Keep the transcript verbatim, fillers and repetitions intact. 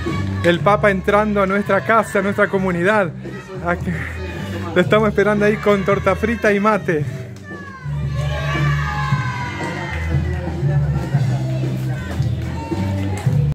el Papa entrando a nuestra casa, a nuestra comunidad. Aquí, lo estamos esperando ahí con torta frita y mate.